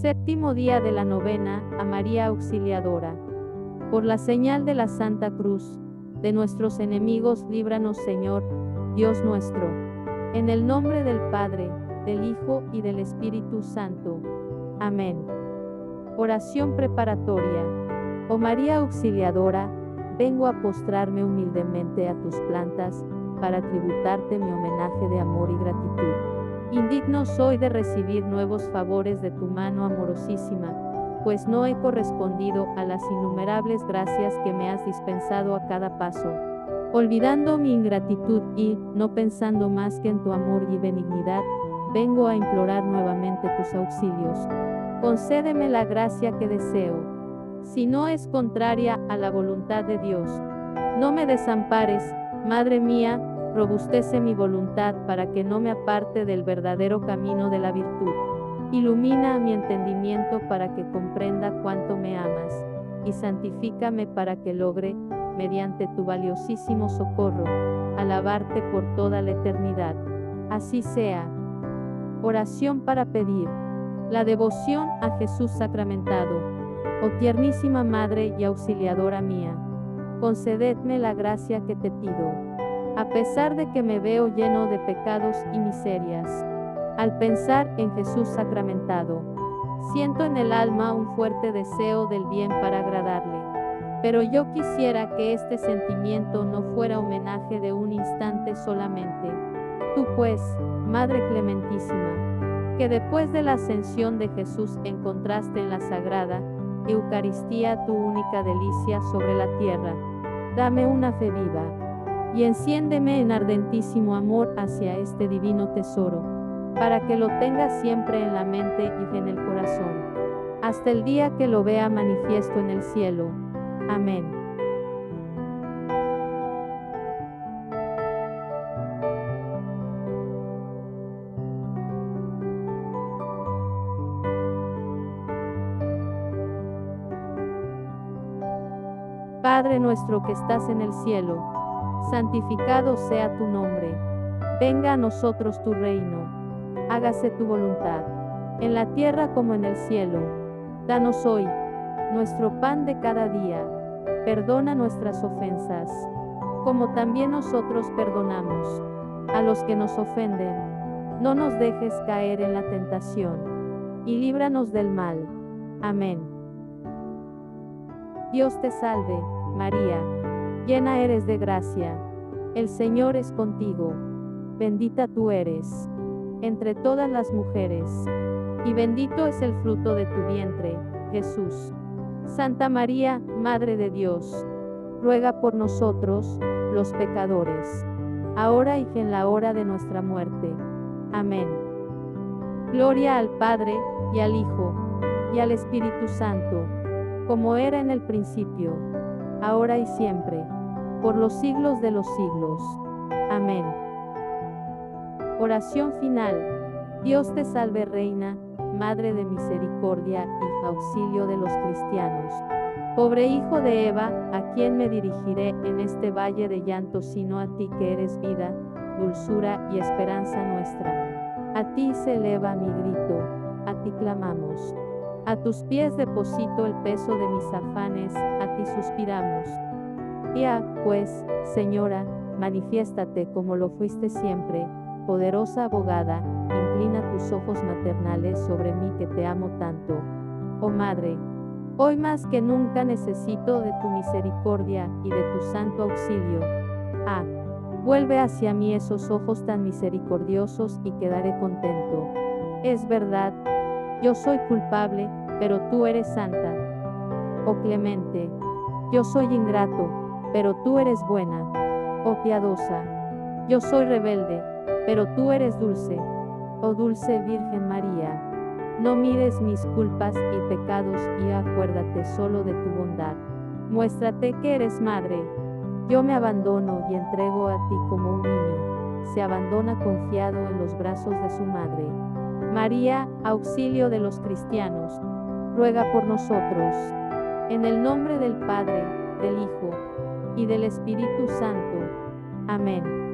Séptimo día de la novena a María Auxiliadora. Por la señal de la Santa Cruz, de nuestros enemigos líbranos, Señor, Dios nuestro. En el nombre del Padre, del Hijo y del Espíritu Santo. Amén. Oración preparatoria. Oh María Auxiliadora, vengo a postrarme humildemente a tus plantas, para tributarte mi homenaje de amor y gratitud. Indigno soy de recibir nuevos favores de tu mano amorosísima, pues no he correspondido a las innumerables gracias que me has dispensado a cada paso. Olvidando mi ingratitud y, no pensando más que en tu amor y benignidad, vengo a implorar nuevamente tus auxilios. Concédeme la gracia que deseo. Si no es contraria a la voluntad de Dios, no me desampares, Madre mía, robustece mi voluntad para que no me aparte del verdadero camino de la virtud. Ilumina mi entendimiento para que comprenda cuánto me amas, y santifícame para que logre, mediante tu valiosísimo socorro, alabarte por toda la eternidad. Así sea. Oración para pedir la devoción a Jesús sacramentado. Oh tiernísima Madre y Auxiliadora mía, concededme la gracia que te pido, a pesar de que me veo lleno de pecados y miserias. Al pensar en Jesús sacramentado, siento en el alma un fuerte deseo del bien para agradarle. Pero yo quisiera que este sentimiento no fuera homenaje de un instante solamente. Tú pues, Madre clementísima, que después de la ascensión de Jesús encontraste en la Sagrada Eucaristía tu única delicia sobre la tierra, dame una fe viva, y enciéndeme en ardentísimo amor hacia este divino tesoro, para que lo tenga siempre en la mente y en el corazón, hasta el día que lo vea manifiesto en el cielo. Amén. Padre nuestro que estás en el cielo, santificado sea tu nombre. Venga a nosotros tu reino. Hágase tu voluntad, en la tierra como en el cielo. Danos hoy nuestro pan de cada día. Perdona nuestras ofensas, como también nosotros perdonamos a los que nos ofenden. No nos dejes caer en la tentación, y líbranos del mal. Amén. Dios te salve, María, llena eres de gracia, el Señor es contigo, bendita tú eres entre todas las mujeres, y bendito es el fruto de tu vientre, Jesús. Santa María, Madre de Dios, ruega por nosotros, los pecadores, ahora y en la hora de nuestra muerte. Amén. Gloria al Padre, y al Hijo, y al Espíritu Santo, como era en el principio, ahora y siempre, por los siglos de los siglos. Amén. Oración final. Dios te salve Reina, Madre de misericordia y auxilio de los cristianos. Pobre hijo de Eva, ¿a quién me dirigiré en este valle de llanto sino a ti que eres vida, dulzura y esperanza nuestra? A ti se eleva mi grito, a ti clamamos. A tus pies deposito el peso de mis afanes, a ti suspiramos. Pues, Señora, manifiéstate como lo fuiste siempre, poderosa abogada, inclina tus ojos maternales sobre mí que te amo tanto. Oh Madre, hoy más que nunca necesito de tu misericordia y de tu santo auxilio. Vuelve hacia mí esos ojos tan misericordiosos y quedaré contento. Es verdad, yo soy culpable, pero tú eres santa. Oh clemente, yo soy ingrato, pero tú eres buena. Oh piadosa, yo soy rebelde, pero tú eres dulce. Oh dulce Virgen María, no mires mis culpas y pecados y acuérdate solo de tu bondad. Muéstrate que eres madre. Yo me abandono y entrego a ti como un niño se abandona confiado en los brazos de su madre. María, auxilio de los cristianos, ruega por nosotros. En el nombre del Padre, del Hijo y del Espíritu Santo. Amén.